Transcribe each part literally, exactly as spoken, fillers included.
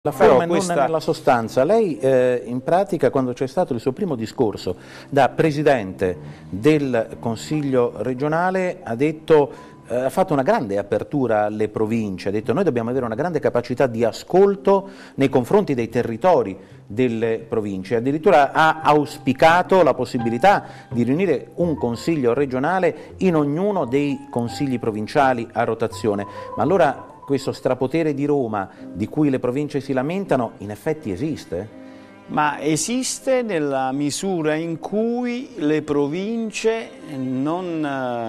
La forma e questa... non nella sostanza. Lei eh, in pratica, quando c'è stato il suo primo discorso da Presidente del Consiglio regionale, ha detto, eh, ha fatto una grande apertura alle province, ha detto noi dobbiamo avere una grande capacità di ascolto nei confronti dei territori delle province, addirittura ha auspicato la possibilità di riunire un Consiglio regionale in ognuno dei consigli provinciali a rotazione. Ma allora questo strapotere di Roma, di cui le province si lamentano, in effetti esiste? Ma esiste nella misura in cui le province non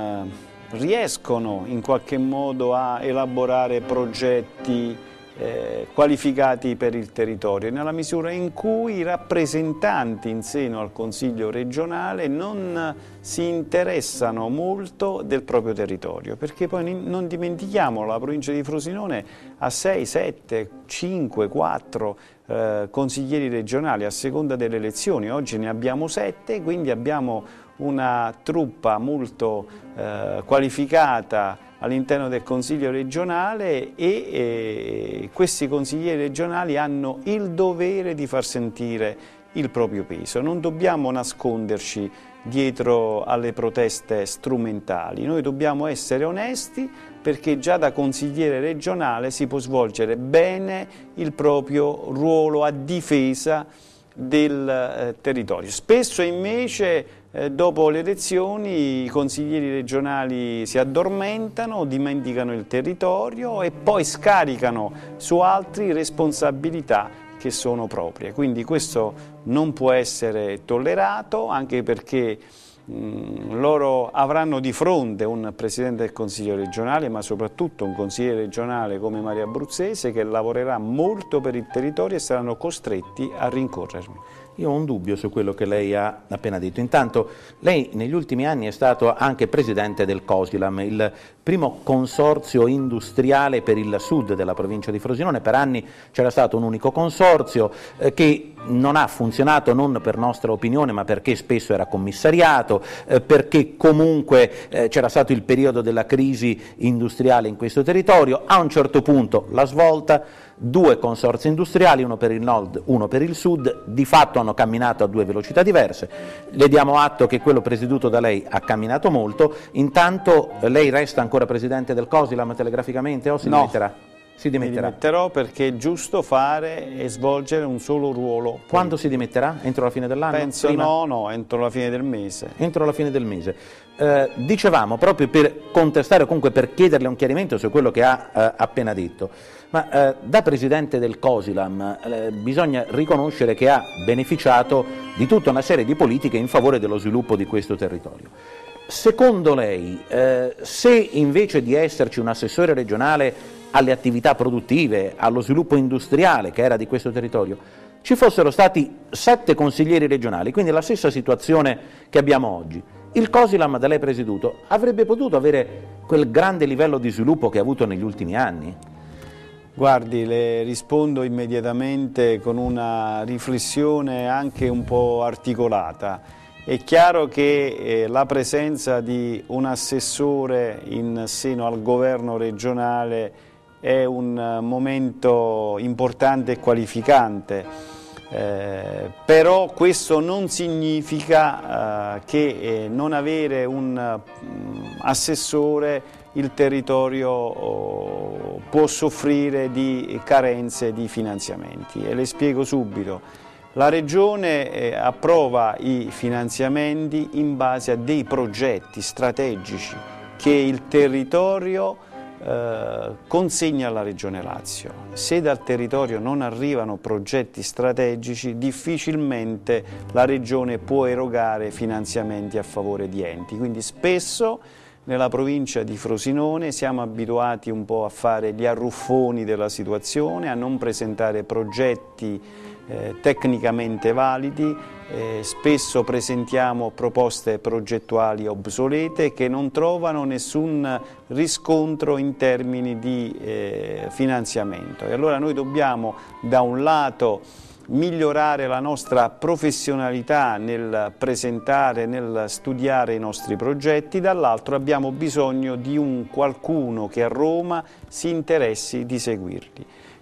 eh, riescono in qualche modo a elaborare progetti eh, qualificati per il territorio, nella misura in cui i rappresentanti in seno al Consiglio regionale non si interessano molto del proprio territorio, perché poi non dimentichiamo, la provincia di Frosinone ha sei, sette, cinque, quattro eh, consiglieri regionali a seconda delle elezioni. Oggi ne abbiamo sette, quindi abbiamo una truppa molto eh, qualificata all'interno del Consiglio regionale e eh, questi consiglieri regionali hanno il dovere di far sentire il proprio peso. Non dobbiamo nasconderci dietro alle proteste strumentali, noi dobbiamo essere onesti, perché già da consigliere regionale si può svolgere bene il proprio ruolo a difesa del eh, territorio. Spesso invece eh, dopo le elezioni i consiglieri regionali si addormentano, dimenticano il territorio e poi scaricano su altri responsabilità che sono proprie. Quindi questo non può essere tollerato, anche perché mh, loro avranno di fronte un Presidente del Consiglio regionale, ma soprattutto un consigliere regionale come Maria Abruzzese, che lavorerà molto per il territorio e saranno costretti a rincorrermi. Io ho un dubbio su quello che lei ha appena detto. Intanto lei negli ultimi anni è stato anche presidente del COSILAM, il primo consorzio industriale per il sud della provincia di Frosinone. Per anni c'era stato un unico consorzio eh, che non ha funzionato non per nostra opinione, ma perché spesso era commissariato, eh, perché comunque eh, c'era stato il periodo della crisi industriale in questo territorio. A un certo punto la svolta, due consorzi industriali, uno per il nord, uno per il sud, di fatto hanno camminato a due velocità diverse. Le diamo atto che quello presieduto da lei ha camminato molto. Intanto lei resta ancora presidente del COSILAM telegraficamente o si no. dimetterà? Si dimetterà. Mi dimetterò perché è giusto fare e svolgere un solo ruolo. Quando si dimetterà? Entro la fine dell'anno? Penso Prima? no, no, entro la fine del mese. Entro la fine del mese. Eh, dicevamo, proprio per contestare o comunque per chiederle un chiarimento su quello che ha eh, appena detto, ma eh, da Presidente del COSILAM eh, bisogna riconoscere che ha beneficiato di tutta una serie di politiche in favore dello sviluppo di questo territorio. Secondo lei, eh, se invece di esserci un assessore regionale alle attività produttive, allo sviluppo industriale che era di questo territorio, ci fossero stati sette consiglieri regionali, quindi la stessa situazione che abbiamo oggi, il COSILAM da lei presieduto avrebbe potuto avere quel grande livello di sviluppo che ha avuto negli ultimi anni? Guardi, le rispondo immediatamente con una riflessione anche un po' articolata. È chiaro che eh, la presenza di un assessore in seno al governo regionale è un momento importante e qualificante, eh, però questo non significa eh, che eh, non avere un um, assessore il territorio oh, può soffrire di carenze di finanziamenti e le spiego subito. La Regione eh, approva i finanziamenti in base a dei progetti strategici che il territorio eh, consegna alla Regione Lazio. Se dal territorio non arrivano progetti strategici, difficilmente la Regione può erogare finanziamenti a favore di enti. Quindi spesso nella provincia di Frosinone siamo abituati un po' a fare gli arruffoni della situazione, a non presentare progetti eh, tecnicamente validi, eh, spesso presentiamo proposte progettuali obsolete che non trovano nessun riscontro in termini di eh, finanziamento. E allora noi dobbiamo da un lato migliorare la nostra professionalità nel presentare, nel studiare i nostri progetti, dall'altro abbiamo bisogno di un qualcuno che a Roma si interessi di seguirli.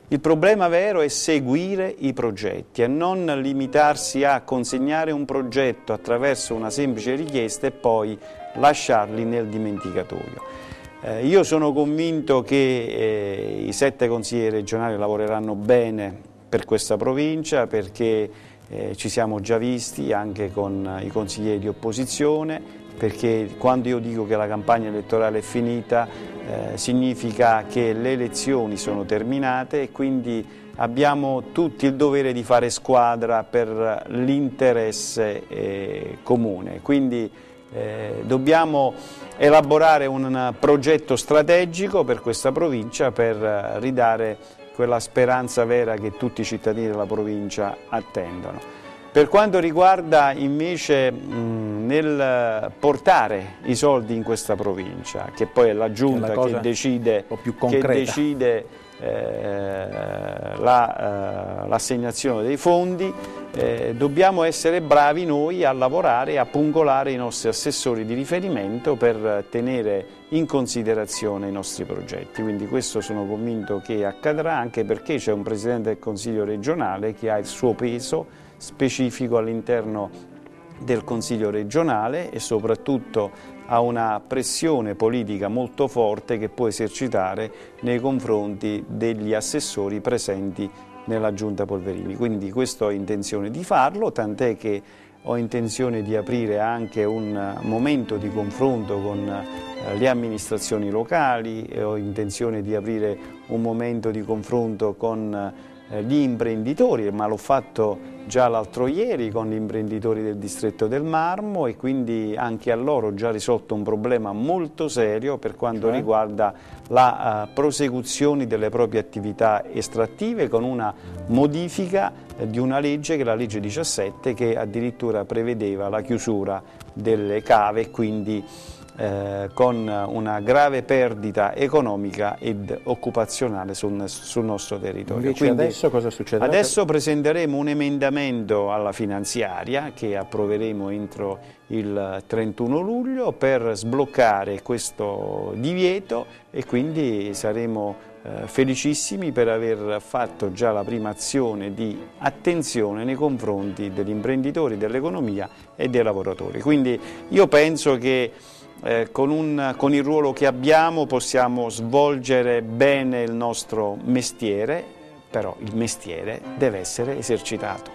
Il problema vero è seguire i progetti e non limitarsi a consegnare un progetto attraverso una semplice richiesta e poi lasciarli nel dimenticatoio. Eh, io sono convinto che eh, i sette consiglieri regionali lavoreranno bene per questa provincia, perché eh, ci siamo già visti anche con i consiglieri di opposizione, perché quando io dico che la campagna elettorale è finita eh, significa che le elezioni sono terminate e quindi abbiamo tutti il dovere di fare squadra per l'interesse eh, comune. Quindi eh, dobbiamo elaborare un progetto strategico per questa provincia per ridare quella speranza vera che tutti i cittadini della provincia attendono. Per quanto riguarda invece mh, nel portare i soldi in questa provincia, che poi è la Giunta che, che decide, che decide eh, l'assegnazione la, eh, dei fondi, eh, dobbiamo essere bravi noi a lavorare e a pungolare i nostri assessori di riferimento per tenere in considerazione i nostri progetti. Quindi questo sono convinto che accadrà, anche perché c'è un Presidente del Consiglio regionale che ha il suo peso specifico all'interno del Consiglio regionale e soprattutto ha una pressione politica molto forte che può esercitare nei confronti degli assessori presenti nella Giunta Polverini. Quindi questo ho intenzione di farlo, tant'è che ho intenzione di aprire anche un momento di confronto con le amministrazioni locali, e ho intenzione di aprire un momento di confronto con gli imprenditori, ma l'ho fatto già l'altro ieri con gli imprenditori del distretto del Marmo, e quindi anche a loro ho già risolto un problema molto serio per quanto cioè? riguarda la uh, prosecuzione delle proprie attività estrattive, con una modifica eh, di una legge, che è la legge diciassette, che addirittura prevedeva la chiusura delle cave, quindi Eh, con una grave perdita economica ed occupazionale sul, sul nostro territorio. Invece Quindi adesso cosa succederà? Adesso presenteremo un emendamento alla finanziaria che approveremo entro il trentuno luglio per sbloccare questo divieto, e quindi saremo eh, felicissimi per aver fatto già la prima azione di attenzione nei confronti degli imprenditori, dell'economia e dei lavoratori. Quindi io penso che Eh, con, un, con il ruolo che abbiamo possiamo svolgere bene il nostro mestiere, però il mestiere deve essere esercitato.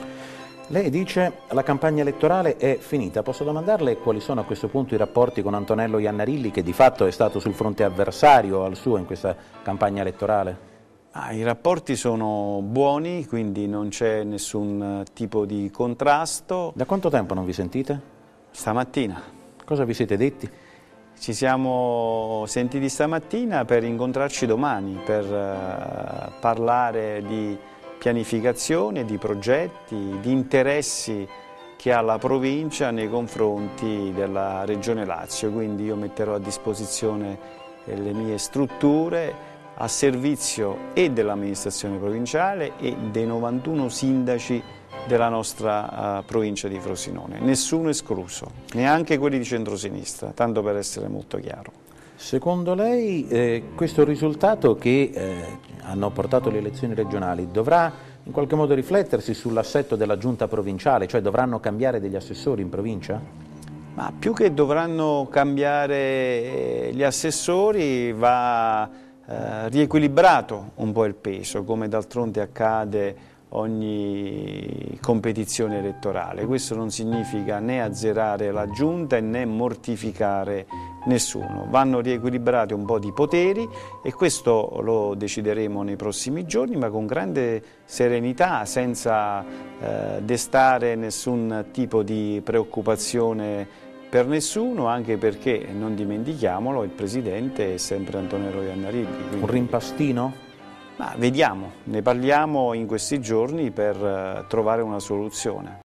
Lei dice che la campagna elettorale è finita. Posso domandarle quali sono a questo punto i rapporti con Antonello Iannarelli, che di fatto è stato sul fronte avversario al suo in questa campagna elettorale? Ah, i rapporti sono buoni, quindi non c'è nessun tipo di contrasto. Da quanto tempo non vi sentite? Stamattina. Cosa vi siete detti? Ci siamo sentiti stamattina per incontrarci domani, per uh, parlare di pianificazione, di progetti, di interessi che ha la provincia nei confronti della Regione Lazio. Quindi io metterò a disposizione le mie strutture a servizio e dell'amministrazione provinciale e dei novantuno sindaci della nostra uh, provincia di Frosinone, nessuno escluso, neanche quelli di centrosinistra, tanto per essere molto chiaro. Secondo lei eh, questo risultato che eh, hanno portato le elezioni regionali dovrà in qualche modo riflettersi sull'assetto della giunta provinciale, cioè dovranno cambiare degli assessori in provincia? Ma più che dovranno cambiare gli assessori, va eh, riequilibrato un po' il peso, come d'altronde accade ogni competizione elettorale. Questo non significa né azzerare la giunta né mortificare nessuno. Vanno riequilibrati un po' di poteri, e questo lo decideremo nei prossimi giorni, ma con grande serenità, senza eh, destare nessun tipo di preoccupazione per nessuno, anche perché, non dimentichiamolo, il Presidente è sempre Antonello Iannarelli. Un rimpastino? Ma vediamo, ne parliamo in questi giorni per trovare una soluzione.